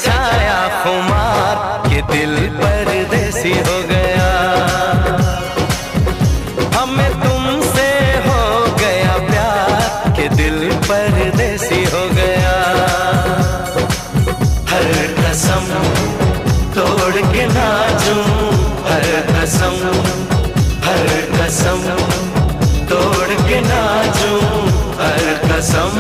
छाया खुमार के दिल परदेसी हो गया। हमें तुमसे हो गया प्यार के दिल परदेसी हो गया। हर कसम तोड़ के नाचूं, हर कसम तोड़ के नाचूं, हर कसम।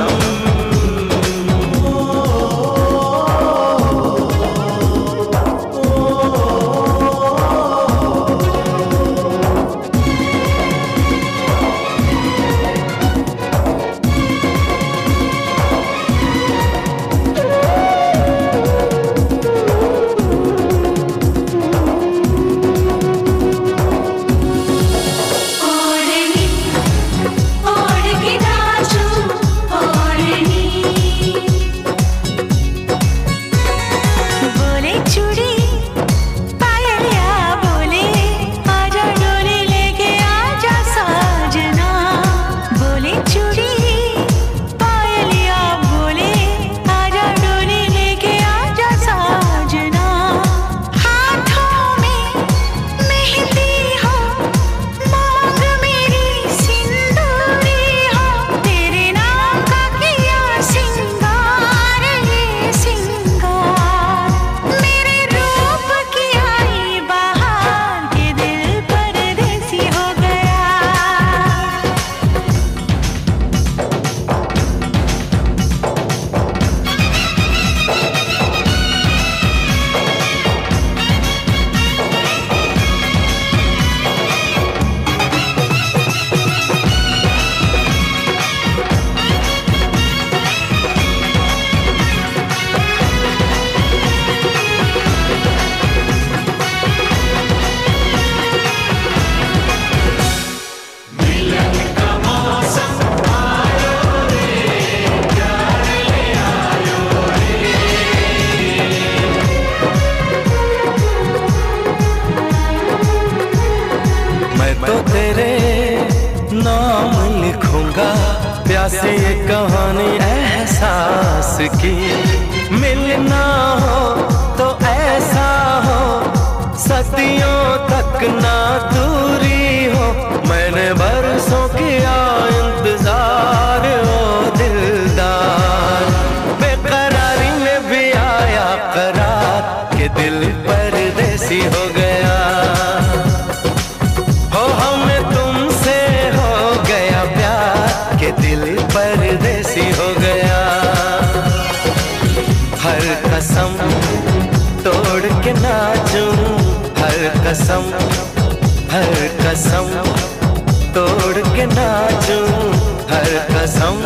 तो तेरे नाम लिखूंगा प्यासे ये कहानी एहसास की। मिलना हो तो ऐसा हो सदियों तक ना दूरी हो। मैंने बरसों किया इंतजार ओ दिलदार, बेकरारी में भी आया करार के दिल परदेसी हो गया। दिल परदेसी हो गया। हर कसम तोड़ के नाचूं, हर कसम तोड़ के नाचूं, हर कसम।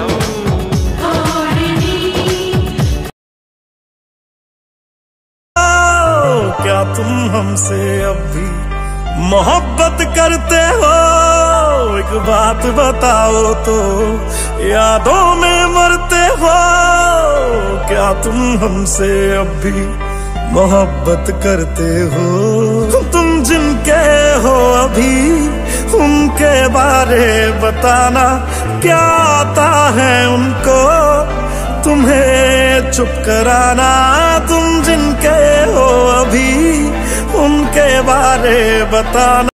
क्या तुम हमसे अब भी मोहब्बत करते हो? एक बात बताओ तो, यादों में मरते हो? क्या तुम हमसे अब भी मोहब्बत करते हो? तुम जिनके हो अभी उनके बारे बताना, क्या आता है उनको तुम्हें चुप कराना? तुम जिनके हो अभी उनके बारे बताना।